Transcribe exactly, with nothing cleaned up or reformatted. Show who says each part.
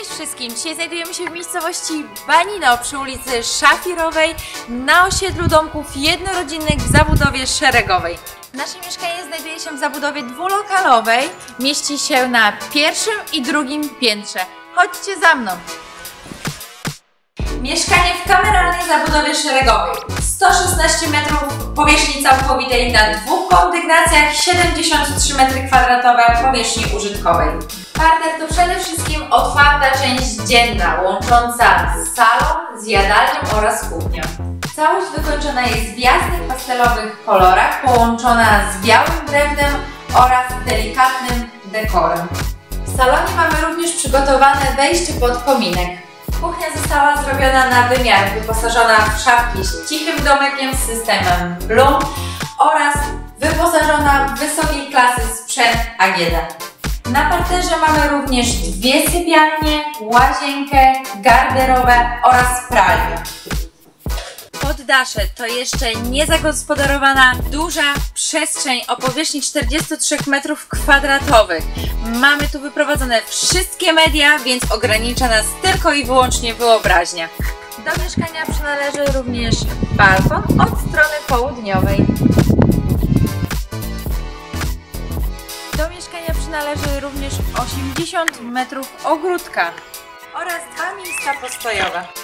Speaker 1: wszystkim! Dzisiaj znajdujemy się w miejscowości Banino przy ulicy Szafirowej na osiedlu domków jednorodzinnych w zabudowie szeregowej. Nasze mieszkanie znajduje się w zabudowie dwulokalowej, mieści się na pierwszym i drugim piętrze. Chodźcie za mną! Mieszkanie w kameralnej zabudowie szeregowej. sto szesnaście metrów powierzchni całkowitej na dwóch kondygnacjach, siedemdziesiąt trzy metry kwadratowe powierzchni użytkowej. Parter to przede wszystkim otwarta część dzienna, łącząca salon z jadalnią oraz kuchnią. Całość wykończona jest w jasnych pastelowych kolorach, połączona z białym drewnem oraz delikatnym dekorem. W salonie mamy również przygotowane wejście pod kominek. Kuchnia została zrobiona na wymiar, wyposażona w szafki z cichym domykiem z systemem Bloom oraz wyposażona w wysokiej klasy sprzęt A G D. Na parterze mamy również dwie sypialnie, łazienkę, garderobę oraz pralnię. Poddasze to jeszcze niezagospodarowana duża przestrzeń o powierzchni czterdziestu trzech metrów kwadratowych. Mamy tu wyprowadzone wszystkie media, więc ogranicza nas tylko i wyłącznie wyobraźnia. Do mieszkania przynależy również balkon od strony południowej. Do mieszkania przynależy również osiemdziesiąt metrów ogródka oraz dwa miejsca postojowe.